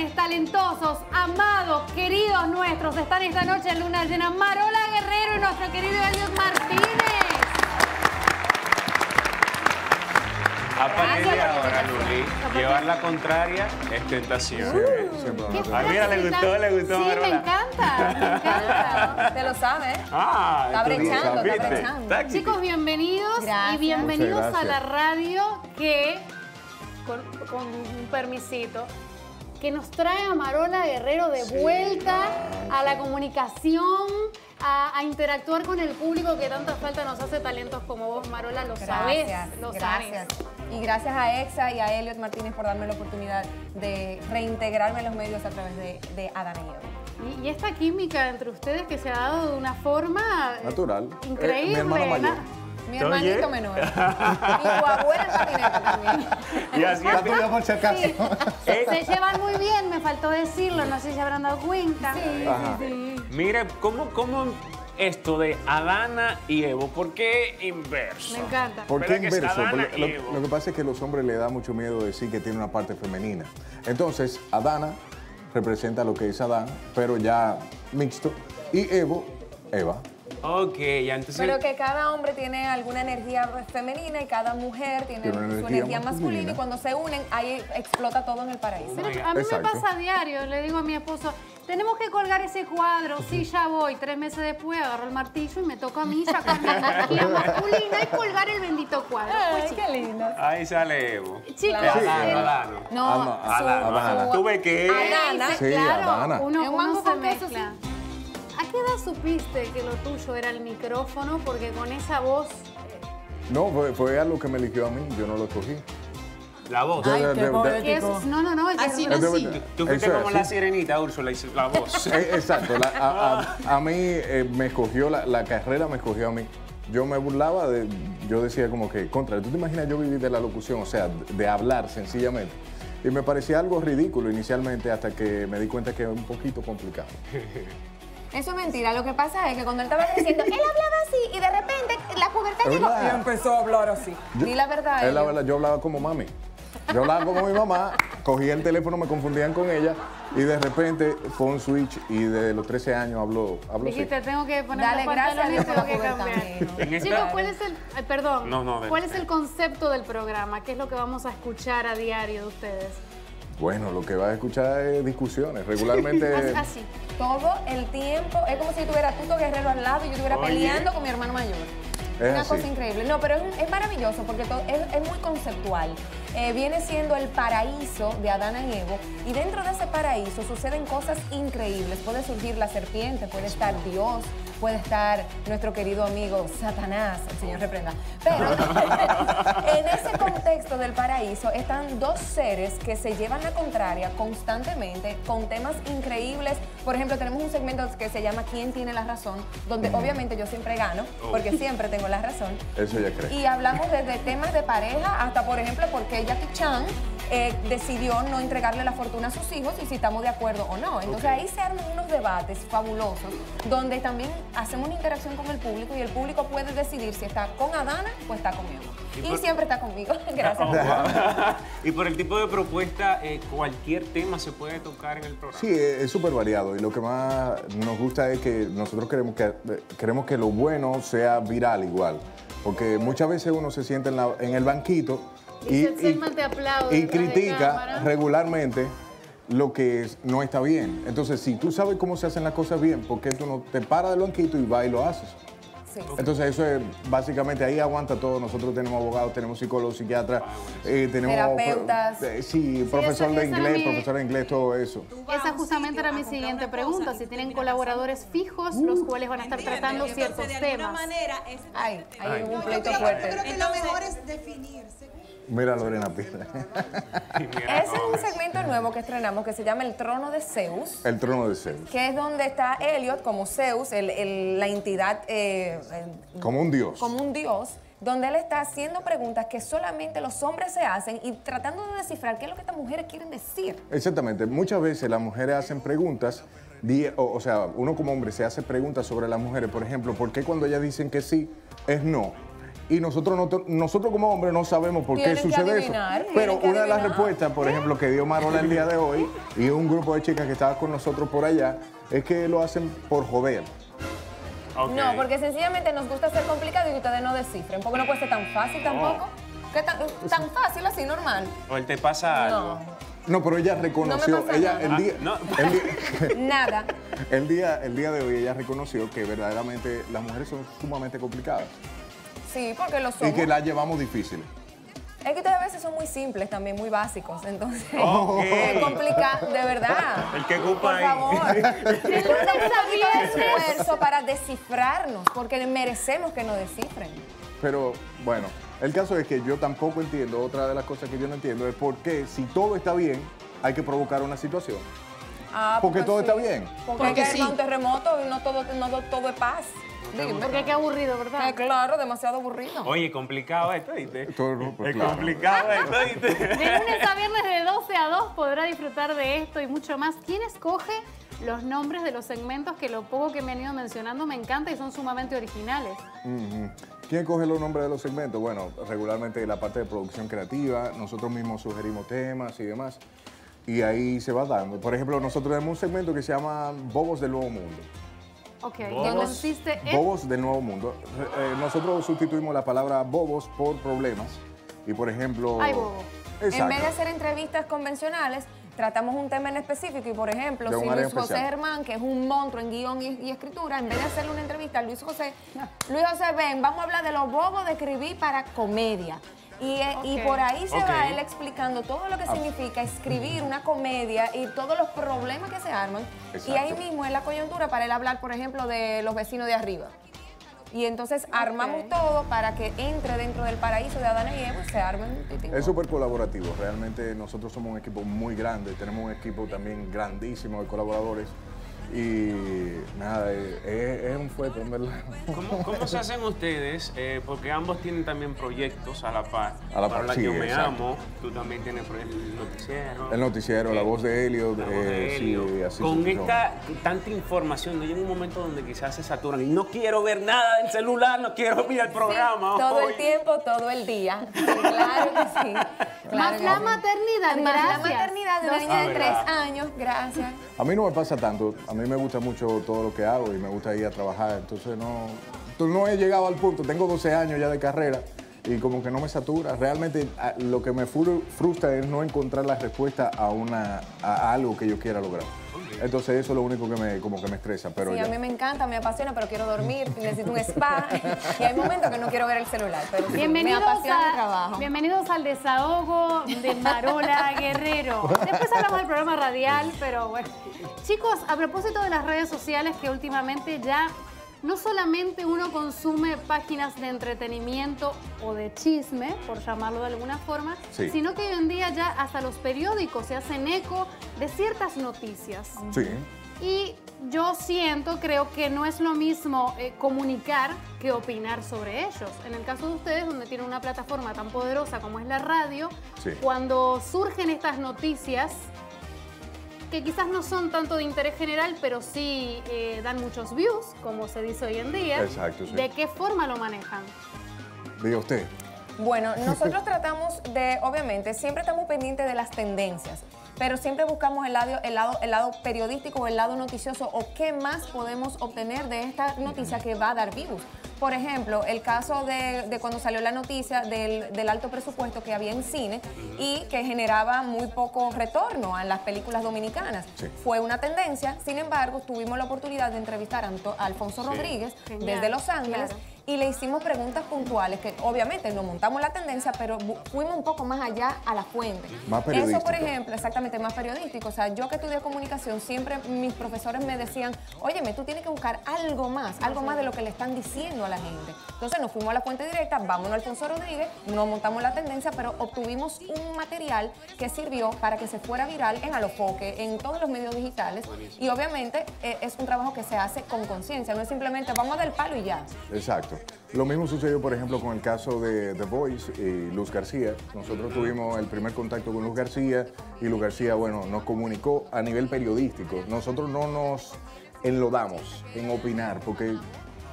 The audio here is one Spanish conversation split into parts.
jóvenes, talentosos, amados, queridos nuestros. Están esta noche en Luna Llena Marola Guerrero y nuestro querido Elliot Martínez. A partir de ahora, Luli, llevar la contraria es tentación. Ay, mira, le gustó Sí, Marola. me encanta. Te lo sabes, ¿eh? Ah, Está brechando, ¿viste? está brechando. Táctico. Chicos, bienvenidos Gracias. y bienvenidos Muchas a la gracias. radio que, con un permisito, que nos trae a Marola Guerrero de vuelta a la comunicación, a interactuar con el público que tanta falta nos hace, talentos como vos, Marola, lo sabés, lo gracias. sabés. Y gracias a Exa y a Elliot Martínez por darme la oportunidad de reintegrarme en los medios a través de Adana y Evo. Y esta química entre ustedes que se ha dado de una forma Natural. increíble. Mi hermano mayor. Mi hermanito menor. Y tu abuela en patineta también. Y así La tuya por si acaso. Sí. Se llevan muy bien, me faltó decirlo, no sé si se habrán dado cuenta. Ajá. Mire, ¿cómo esto de Adana y Evo? ¿Por qué inverso? Me encanta. ¿Por qué ¿Verdad que es inverso? Adana Porque y Evo? lo que pasa es que a los hombres les da mucho miedo decir que tiene una parte femenina. Entonces, Adana representa lo que es Adán, pero ya mixto. Y Evo, Eva. Ok, ya entonces... Pero que cada hombre tiene alguna energía femenina y cada mujer tiene Tiene una su energía energía masculina masculina. y cuando se unen, ahí explota todo en el paraíso. Pero Oiga, a mí exacto. me pasa a diario, le digo a mi esposo, tenemos que colgar ese cuadro, sí, ya voy. 3 meses después agarro el martillo y me toca a mí sacar mi energía masculina y colgar el bendito cuadro. Pues sí. qué lindo. Ahí sale Evo. Chicos, Adano, Adano. No, Adana. ¿Tú ves que Adana. sí, Sí, claro, Adana. uno, Es un uno mango se con queso, mezcla. ¿A qué edad supiste que lo tuyo era el micrófono? Porque con esa voz... No, fue algo que me eligió a mí, yo no lo escogí. La voz. Yo Ay, qué ¿qué es? No, es Así que- nací. Tú fuiste Eso es como así. la sirenita, Úrsula, y la voz. Exacto, a mí me escogió, la carrera me escogió a mí. Yo me burlaba yo decía como que, contra, ¿tú te imaginas yo vivir de la locución? O sea, de hablar sencillamente. Y me parecía algo ridículo inicialmente hasta que me di cuenta que es un poquito complicado. Eso es mentira. Lo que pasa es que cuando él estaba creciendo, él hablaba así y de repente la pubertad Es llegó verdad. y empezó a hablar así. Di la verdad. Es la Elliot. verdad, yo hablaba como mami. Yo hablaba como mi mamá, cogía el teléfono, me confundían con ella y de repente fue un switch y desde los 13 años hablo así. Dijiste, tengo que poner Dale, los gracias a pantalones y Dios por la tengo que pubertad, cambiar. mijo. En esta- Chicos, ¿cuál es el, perdón, No, cuál es el concepto del programa? ¿Qué es lo que vamos a escuchar a diario de ustedes? Bueno, lo que vas a escuchar es discusiones. Regularmente... Así. Todo el tiempo. Es como si tuviera Tuto Guerrero al lado y yo estuviera Oye. peleando con mi hermano mayor. Es Una así. cosa increíble. No, pero es maravilloso porque es muy conceptual. Viene siendo el paraíso de Adana y Evo. Y dentro de ese paraíso suceden cosas increíbles. Puede surgir la serpiente, puede estar Dios, puede estar nuestro querido amigo Satanás, el Señor reprenda. Pero en ese contexto del paraíso están dos seres que se llevan la contraria constantemente con temas increíbles. Por ejemplo, tenemos un segmento que se llama ¿Quién tiene la razón? Donde obviamente yo siempre gano, porque siempre tengo la razón. Eso ya creo. Y hablamos desde temas de pareja hasta, por ejemplo, por qué Jackie Chan decidió no entregarle la fortuna a sus hijos y si estamos de acuerdo o no. Entonces ahí se arman unos debates fabulosos donde también hacemos una interacción con el público y el público puede decidir si está con Adana o está conmigo. Y siempre está conmigo. Gracias. Y por el tipo de propuesta, cualquier tema se puede tocar en el programa. Sí, es súper variado y lo que más nos gusta es que nosotros queremos que lo bueno sea viral igual. Porque muchas veces uno se sienta en el banquito Y Selman te aplaude y detrás de critica cámara. regularmente lo que no está bien. Entonces, si tú sabes cómo se hacen las cosas bien, ¿por qué tú no te paras del banquito y vas y lo haces? Sí. Entonces, eso es básicamente ahí aguanta todo. Nosotros tenemos abogados, tenemos psicólogos, psiquiatras, tenemos Terapeutas. Sí, profesor esa de era inglés, mi- profesor de inglés, todo eso. Esa justamente era mi siguiente pregunta, si tienen colaboradores fijos, los cuales van a estar tratando ciertos Entonces, de alguna temas. manera es Ay, hay un Yo pleito creo fuerte. que lo mejor es definirse. Mira, Lorena Pila. Ese es un segmento nuevo que estrenamos que se llama El Trono de Zeus. El trono de Zeus. Que es donde está Elliot como Zeus, la entidad Como un dios. como un dios, donde él está haciendo preguntas que solamente los hombres se hacen y tratando de descifrar qué es lo que estas mujeres quieren decir. Exactamente. Muchas veces las mujeres hacen preguntas, o sea, uno como hombre se hace preguntas sobre las mujeres. Por ejemplo, ¿por qué cuando ellas dicen que sí, es no? Y nosotros como hombres no sabemos por qué Tienen que sucede adivinar, eso. Pero tienen que una de las adivinar. respuestas, por ejemplo, que dio Marola el día de hoy y un grupo de chicas que estaba con nosotros por allá, es que lo hacen por joder. Ok. No, porque sencillamente nos gusta ser complicado y que ustedes no descifren. Porque no puede ser tan fácil tampoco. ¿Qué tan fácil así, normal? O él te pasa algo. No. No, pero ella reconoció, No me pasa ella nada. el día, No. Nada. el día de hoy ella reconoció que verdaderamente las mujeres son sumamente complicadas Sí, porque lo somos. y que las llevamos difíciles. Es que ustedes a veces son muy simples también, muy básicos. Entonces, Ok. es complicado, de verdad. El que ocupa Por ahí. favor. De lunes a viernes. Esfuerzo para descifrarnos, porque merecemos que nos descifren. Pero bueno, el caso es que yo tampoco entiendo, otra de las cosas que yo no entiendo es por qué si todo está bien hay que provocar una situación. Ah, Porque todo sí. está bien. Porque hay que armar un terremoto y no todo es paz. Dime. Porque qué aburrido, ¿verdad? Claro, demasiado aburrido. Oye, complicado esto, ¿viste? Todo, pues, Es claro. complicado esto, ¿viste? De lunes a viernes de 12 a 2 podrá disfrutar de esto y mucho más. ¿Quién escoge los nombres de los segmentos que lo poco que me han ido mencionando me encanta y son sumamente originales? Ujú. ¿Quién coge los nombres de los segmentos? Bueno, regularmente la parte de producción creativa, nosotros mismos sugerimos temas y demás, y ahí se va dando. Por ejemplo, nosotros tenemos un segmento que se llama Bobos del Nuevo Mundo. Ok, Bobos. ¿dónde consiste en? Bobos del Nuevo Mundo. Nosotros sustituimos la palabra bobos por problemas, y por ejemplo... Ay, bobo. Exacto. En vez de hacer entrevistas convencionales, tratamos un tema en específico y, por ejemplo, De un si área Luis José especial. Germán, que es un monstruo en guión y escritura, en vez de hacerle una entrevista a Luis José, ven, vamos a hablar de los bobos de escribir para comedia. Y Ok. por ahí se Ok. va él explicando todo lo que significa escribir una comedia y todos los problemas que se arman. Y ahí Exacto. mismo es la coyuntura para él hablar, por ejemplo, de los vecinos de arriba. Y entonces armamos todo para que entre dentro del paraíso de Adana y Eva y se arme un titingo. Es súper colaborativo, realmente nosotros somos un equipo muy grande, tenemos un equipo también grandísimo de colaboradores y nada, es un fuerte, en verdad. ¿Cómo se hacen ustedes? Porque ambos tienen también proyectos a la par. A la par, Para sí, Yo Me exacto. Amo, tú también tienes el noticiero. El noticiero, la voz de Elliot, La voz de Elliot. sí, así Con se esta tanta información, no llega un momento donde quizás se saturan y no quiero ver nada en celular, no quiero ver el programa. Todo hoy. el tiempo, todo el día. Sí, claro que sí. Claro Más que la sí. maternidad, Más la gracias. maternidad de una Dos- niña de 3 verdad. años, gracias. A mí no me pasa tanto, a mí me gusta mucho todo lo que hago y me gusta ir a trabajar, entonces no he llegado al punto, tengo 12 años ya de carrera y como que no me satura. Realmente lo que me frustra es no encontrar la respuesta a algo que yo quiera lograr. Entonces eso es lo único que me estresa, pero Sí, ya. a mí me encanta, me apasiona, pero quiero dormir, necesito un spa. Y hay momentos que no quiero ver el celular, pero sí, me Bienvenidos, apasiona el trabajo. bienvenidos al desahogo de Marola Guerrero. Después hablamos del programa radial, pero bueno. Chicos, a propósito de las redes sociales, que últimamente ya no solamente uno consume páginas de entretenimiento o de chisme, por llamarlo de alguna forma, Sí. sino que hoy en día ya hasta los periódicos se hacen eco de ciertas noticias. Sí. Y yo creo que no es lo mismo comunicar que opinar sobre ellos. En el caso de ustedes, donde tienen una plataforma tan poderosa como es la radio, Sí. cuando surgen estas noticias, que quizás no son tanto de interés general, pero sí dan muchos views, como se dice hoy en día, Exacto, sí. ¿de qué forma lo manejan? Diga usted. Bueno, nosotros tratamos de, obviamente, siempre estamos pendientes de las tendencias, pero siempre buscamos el lado periodístico o el lado noticioso o qué más podemos obtener de esta noticia que va a dar views. Por ejemplo, el caso de cuando salió la noticia del alto presupuesto que había en cine y que generaba muy poco retorno a las películas dominicanas. Sí. Fue una tendencia, sin embargo, tuvimos la oportunidad de entrevistar a Alfonso Rodríguez Genial, desde Los Ángeles. claro. Y le hicimos preguntas puntuales que obviamente nos montamos la tendencia, pero fuimos un poco más allá a la fuente. Más Eso, periodístico. por ejemplo, exactamente, más periodístico. O sea, yo que estudié comunicación, siempre mis profesores me decían, óyeme, tú tienes que buscar algo más de lo que le están diciendo a la gente. Entonces nos fuimos a la fuente directa, vámonos a Alfonso Rodríguez, nos montamos la tendencia, pero obtuvimos un material que sirvió para que se fuera viral en Alofoque, en todos los medios digitales. Y obviamente es un trabajo que se hace con conciencia, no es simplemente vamos a dar el palo y ya. Exacto. Lo mismo sucedió, por ejemplo, con el caso de The Voice y Luz García. Nosotros tuvimos el primer contacto con Luz García y Luz García, bueno, nos comunicó a nivel periodístico. Nosotros no nos enlodamos en opinar porque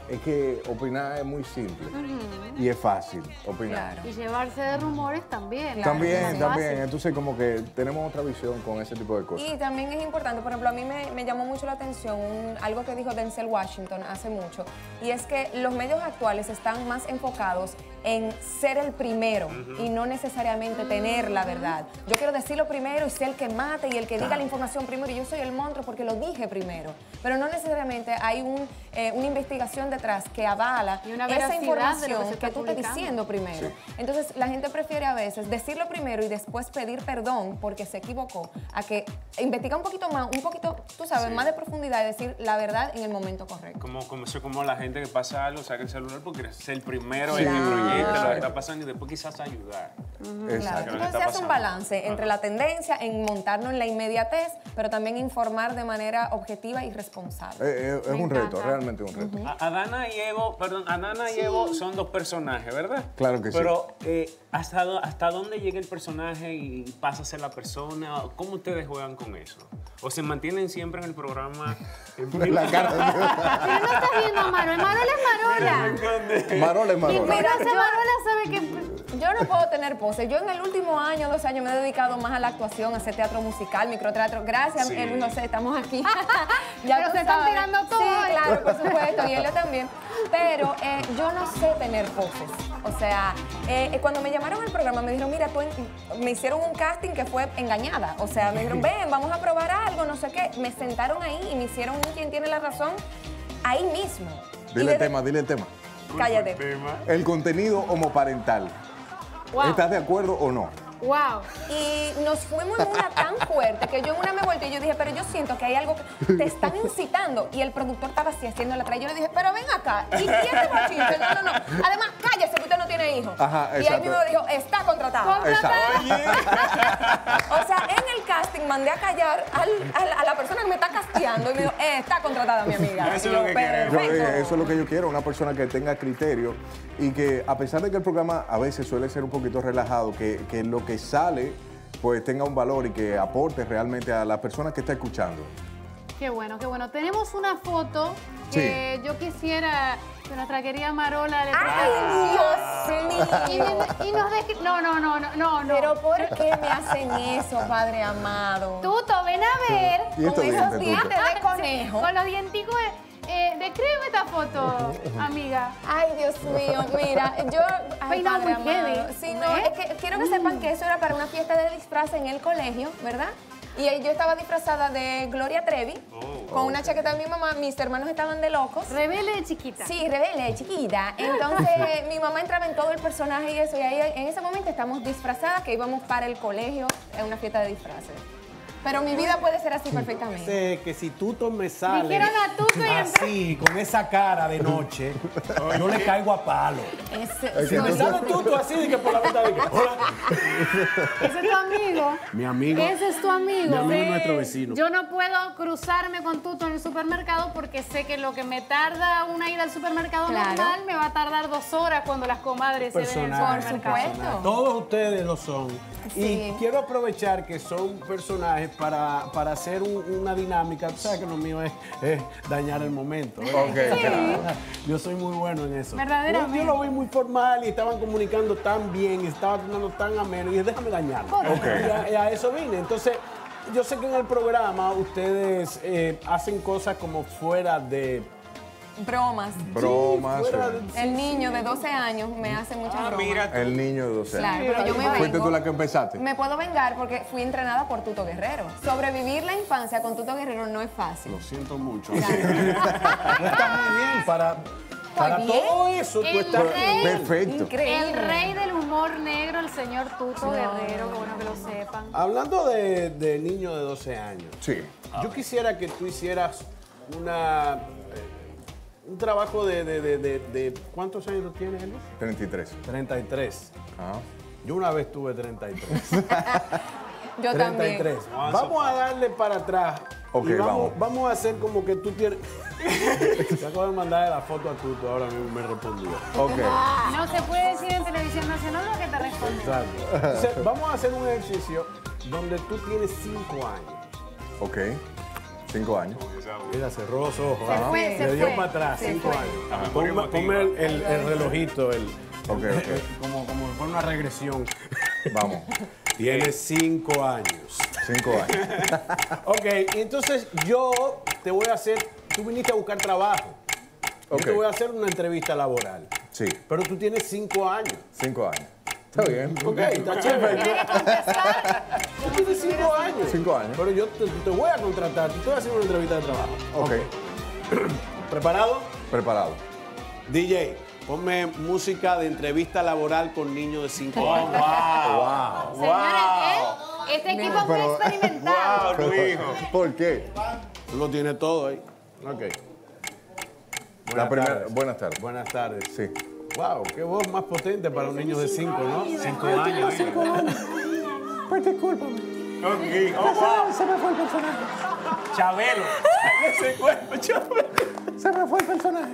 es que opinar es muy simple y es fácil opinar. Claro. Y llevarse de rumores también. Claro, También, es más también. fácil. Entonces como que tenemos otra visión con ese tipo de cosas. Y también es importante, por ejemplo, a mí me llamó mucho la atención algo que dijo Denzel Washington hace mucho, y es que los medios actuales están más enfocados en ser el primero y no necesariamente tener la verdad. Yo quiero decirlo primero y ser el que mate y el que diga la información primero, y yo soy el monstruo porque lo dije primero. Pero no necesariamente hay una investigación detrás que avala Y una esa veracidad de lo información que se está que tú estás publicando. diciendo primero. Entonces, la gente prefiere a veces decirlo primero y después pedir perdón porque se equivocó, a que investigar un poquito más, un poquito, tú sabes, más de profundidad y decir la verdad en el momento correcto. Como la gente que pasa algo, saca el celular porque quiere ser el primero en Claro. que proyecte lo que está pasando y después quizás ayudar. Claro. Exacto. Lo que Entonces está se hace un pasando. balance entre la tendencia en montarnos en la inmediatez, pero también informar de manera objetiva y responsable. Es un encanta. reto, realmente un reto. Adana y Evo son dos personajes, ¿verdad? Claro que sí. Pero ¿hasta dónde llega el personaje y pasa a ser la persona? ¿Cómo ustedes juegan con eso? ¿O se mantienen siempre en el programa? La cara de Pero no estás viendo a Marola. Marola es Marola. Marola es Y Marola. mira, Marola sabe que... Yo no puedo tener pose. Yo en el último año, 2 años, me he dedicado más a la actuación, a hacer teatro musical, microteatro. Gracias, Sí. Luis José, estamos aquí. Pero tú se están sabes. tirando todo, Sí, ¿eh? claro, por supuesto, y él también. Pero yo no sé tener poses. O sea, cuando me llamaron al programa, me dijeron, mira, me hicieron un casting que fue engañada. O sea, me dijeron, ven, vamos a probar algo, no sé qué. Me sentaron ahí y me hicieron un quien tiene la razón ahí mismo. Y Dile el desde- tema, dile el tema. Cállate. El contenido homoparental. Wow. ¿Estás de acuerdo o no? Wow. Y nos fuimos en una tan fuerte que yo en una me volteé y yo dije, pero yo siento que hay algo que te están incitando. Y el productor estaba así haciendo la trayectoria. Yo le dije, pero ven acá. ¿Y quién te bochinche? No. Además, cállese que usted no tiene hijos. Ajá, y ahí exacto. mismo dijo, está contratado. Exacto. O sea, en el casting mandé a callar a la persona que me está casteando y me dijo, está contratada mi amiga. Eso Y es lo yo, que queremos. perfecto. Eso es lo que yo quiero, una persona que tenga criterio y que a pesar de que el programa a veces suele ser un poquito relajado, que lo que sale pues tenga un valor y que aporte realmente a la persona que está escuchando. Qué bueno, qué bueno. Tenemos una foto que yo quisiera que nuestra querida Marola le ¡Ay, Dios mío! y nos deje... No. Pero ¿por qué me hacen eso, Padre amado? Tuto, ven a ver. Y estos Con esos dientes, dientes Tuto. de conejo. Con los dienticos descríbeme esta foto, amiga. Ay, Dios mío, mira, yo... Ay, Peinado Padre muy amado. heavy. Sí, no, es que quiero que sepan que eso era para una fiesta de disfraz en el colegio, ¿verdad? Y ahí yo estaba disfrazada de Gloria Trevi, con una chaqueta de mi mamá. Mis hermanos estaban de locos. Rebelde de chiquita. Sí, rebelde, chiquita. Entonces, mi mamá entraba en todo el personaje y eso. Y ahí, en ese momento, estamos disfrazadas, que íbamos para el colegio en una fiesta de disfraces. Pero mi vida puede ser así perfectamente. Sé que si Tuto me sale Dijeron a Tuto y así, con esa cara de noche, yo le caigo a palo. Si me sale Tuto así, de que por la mitad de que, hola. Ese es tu amigo. Mi amigo. Ese es tu amigo. Mi amigo es nuestro vecino. Yo no puedo cruzarme con Tuto en el supermercado porque sé que lo que me tarda una ida al supermercado Claro. normal me va a tardar 2 horas cuando las comadres se ven en el Personaje, supermercado. Por supuesto. Todos ustedes lo son. Sí. Y quiero aprovechar que son personajes para hacer una dinámica. Tú sabes que lo mío es dañar el momento. ¿verdad? Ok. Yo soy muy bueno en eso. Verdaderamente. Yo lo vi muy formal y estaban comunicando tan bien y estaban teniendo tan ameno. Y dije, déjame dañarlo. Ok. Y a eso vine. Entonces, yo sé que en el programa ustedes hacen cosas como fuera de... Bromas. Bromas. fuera sí. de- El niño de 12 años me hace muchas bromas. Mira, El niño de 12 años. Claro, pero yo me ¿Fuiste vengo. tú la que empezaste? Me puedo vengar porque fui entrenada por Tuto Guerrero. Sobrevivir la infancia con Tuto Guerrero no es fácil. Lo siento mucho. Claro. Está muy bien para bien. todo eso. Tú El estás rey. Perfecto. Increíble. El rey del humor negro, el señor Tuto Guerrero, bueno que lo sepan. Hablando de niño de 12 años, Sí. yo quisiera que tú hicieras un trabajo de ¿cuántos años tú tienes, Elvis? 33. 33. Ajá. Yo una vez tuve 33. Yo también. 33. Vamos a darle para atrás. Ok, y vamos. vamos a hacer como que tú tienes... Te acabo de mandarle la foto a Tuto, ahora mismo me respondió. Ok. No se puede decir en televisión nacional lo que te responde. Exacto. Entonces, vamos a hacer un ejercicio donde tú tienes 5 años. Ok. 5 años. Mira, cerró los ojos. Se fue, se Le dio fue. para atrás, Se 5 fue. años. ¿por qué Ponme motiva? el relojito, Ok. como por una regresión. Vamos. Tienes 5 años. 5 años. Ok, entonces yo te voy a hacer, tú viniste a buscar trabajo. Yo Ok. te voy a hacer una entrevista laboral. Sí, Pero tú tienes 5 años. 5 años. Está bien. Ok, está chévere. Tiene que contestar. Tú tienes 5 años. 5 años. Pero yo te voy a contratar, te voy a hacer una entrevista de trabajo. Ok, ¿Preparado? preparado. DJ, ponme música de entrevista laboral con niños de 5 Oh, años. wow. Señores, este equipo es muy Pero- experimentado. Wow, Luis. ¿Por qué? Tú lo tienes todo ahí. Ok. Buenas tardes. Buenas tardes. Sí. Wow, qué voz más potente para un niño de 5, ¿no? 5 años. Pues discúlpame. Ok, oh, wow. Se me fue el personaje. Chabelo. Ese cuerpo, Chabelo. Se me fue el personaje.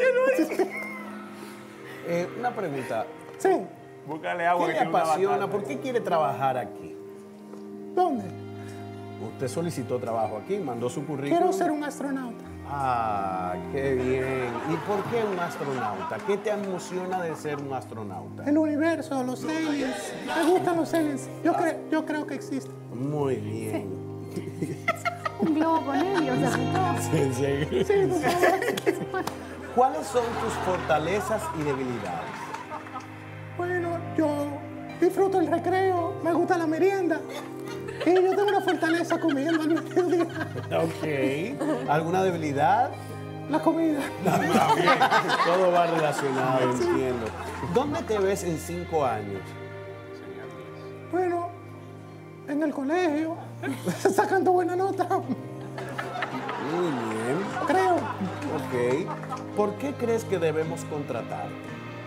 Una pregunta. Sí. Búscale agua ¿Qué que le tiene una apasiona? batata. ¿Por qué quiere trabajar aquí? ¿Dónde? Usted solicitó trabajo aquí, mandó su currículum. Quiero ser un astronauta. Ah, qué bien. ¿Y por qué un astronauta? ¿Qué te emociona de ser un astronauta? El universo, los aliens. Me gustan los aliens. Yo creo que existen. Muy bien. Un globo con helios, Sí. ¿Cuáles son tus fortalezas y debilidades? Bueno, yo disfruto el recreo, me gusta la merienda. Y yo tengo una fortaleza comiendo al mediodía. Ok. ¿Alguna debilidad? La comida. Todo va relacionado, entiendo. ¿Dónde te ves en 5 años? Bueno, en el colegio, sacando buena nota, Muy bien. creo. Ok. ¿Por qué crees que debemos contratarte?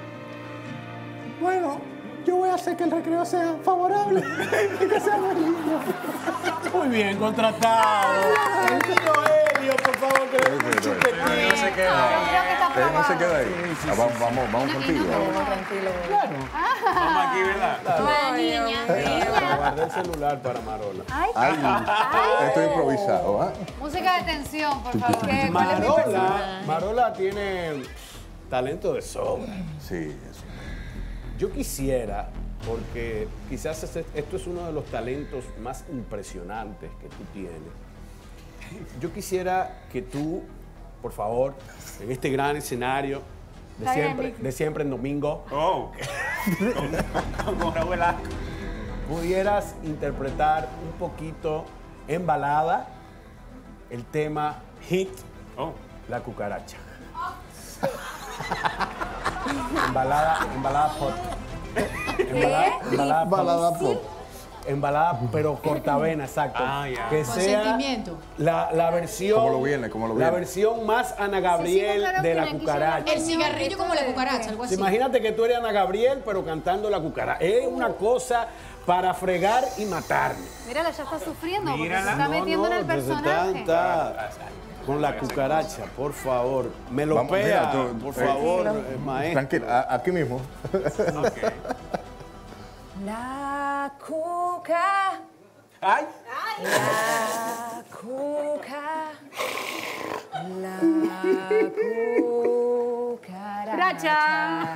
Bueno, yo voy a hacer que el recreo sea favorable y que sea muy lindo. Muy bien, contratado. El niño Helio, por favor, que le dé un Pero chupetín. no se Creo queda. que está Él no se probado. queda ahí. Vamos contigo. Tranquilo. Vamos aquí, ¿verdad? Buena niña. Guardé el celular para Marola. Ay, estoy improvisado, ¿ah? Música de tensión, por favor. Marola tiene talento de sobra. Sí, eso. Yo quisiera, porque quizás esto es uno de los talentos más impresionantes que tú tienes. Yo quisiera que tú, por favor, en este gran escenario Está bien, Nicky. de siempre en domingo, Oh. Como Raúl Velasco. pudieras interpretar un poquito en balada el tema hit Oh. La Cucaracha. En balada pop. Balada pop. En balada, pero cortavena, exacto. Ah, ya. Que Con sea sentimiento. la versión. Como lo viene, como lo La viene. versión más Ana Gabriel claro, de que la aquí cucaracha. El cigarrillo como la cucaracha, algo así. Imagínate que tú eres Ana Gabriel, pero cantando la cucaracha. Es una cosa para fregar y matarme. Mírala, ya está sufriendo porque Mírala. se está metiendo en el entonces personaje. está con la cucaracha, por favor. Me lo Vamos, pea, mira, tú, por favor, maestro. Tranquilo, aquí mismo. Ok. La cuca, Ay. la cuca, la cucaracha.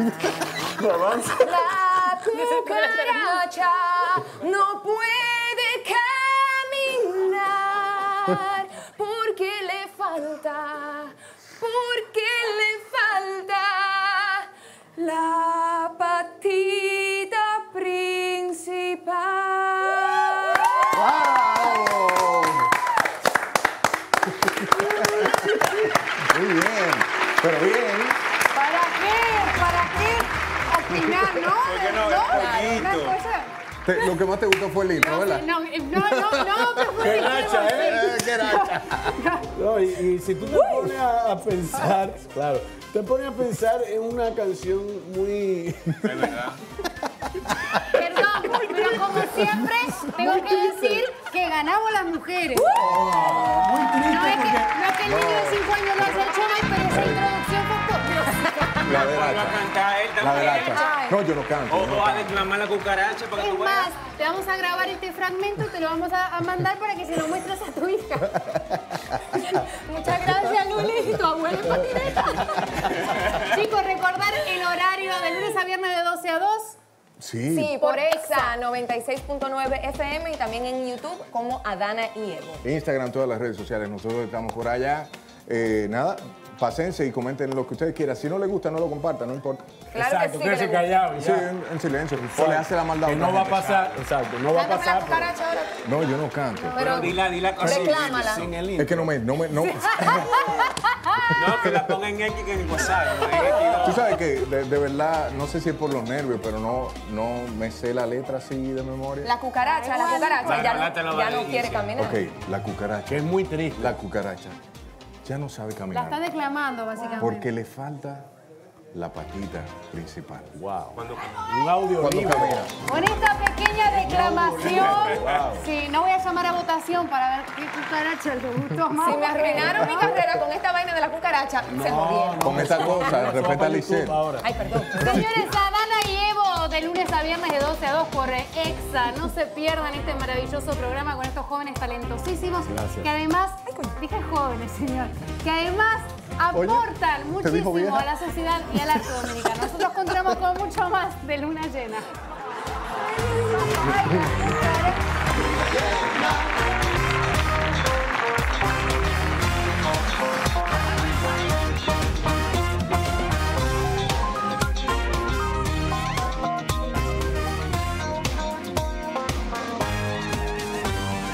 La cucaracha no puede caminar porque le falta la patita principal. Muy bien. Pero bien. ¿Para qué opinar, no? Porque no, es Una poquito. cosa- Lo que más te gustó fue el intro, No, ¿verdad? no, pero fue Cucaracha, difícil. Qué racha. No, y si tú te pones a pensar, claro, te pones a pensar en una canción muy... Es verdad. Perdón, pero como siempre, tengo que decir que ganamos las mujeres. Muy triste No es que, porque... no es que el niño de 5 años lo haya hecho mal, pero esa introducción fue poderosa. La de Vuelve a racha. cantar él La de también. racha. No, yo no canto. yo no O a canto. declamar la cucaracha para que Es tú veas. más, te vamos a grabar este fragmento y te lo vamos a mandar para que se lo muestres a tu hija. Sí. Sí, por Exa 96.9 FM y también en YouTube como Adana y Evo. Instagram, todas las redes sociales, nosotros estamos por allá. Nada, pásense y comenten lo que ustedes quieran. Si no les gusta, no lo compartan, no importa. Claro Exacto, que sí. quédese que le callado y Sí, ya. en silencio. O le hace la maldad Que a no otra va a gente. pasar, exacto, no va a gusta. Dame pasar. una cucaracha ahora. No, yo no canto. Pero dila cosita. reclámala. Sin el Es que no. No, que la ponga en X que en WhatsApp. ¿No? Tú sabes que de verdad, no sé si es por los nervios, pero no me sé la letra así de memoria. La cucaracha Bueno, ya te lo no, va ya a no decir. quiere caminar. Ok, la cucaracha. Que es muy triste. La cucaracha ya no sabe La está caminar declamando, básicamente. porque le falta la patita principal. Wow. Cuando- Un audio Cuando libro. camina. Con esta pequeña declamación, sí, no voy a llamar a votación para ver qué cucaracha le gustó más. Si me arruinaron mi carrera con esta vaina de la cucaracha, se jodieron. Con esta cosa, respeta a Lisette. Ahora. Ay, perdón. Señores, Adana y Evo, de lunes a viernes de 12 a 2 por Exa. No se pierdan este maravilloso programa con estos jóvenes talentosísimos. Gracias. Que además, dije jóvenes, señor, que además aportan ¿te dijo muchísimo vieja? a la sociedad y al arte dominicano. Nosotros contamos con mucho más de Luna Llena. Ay,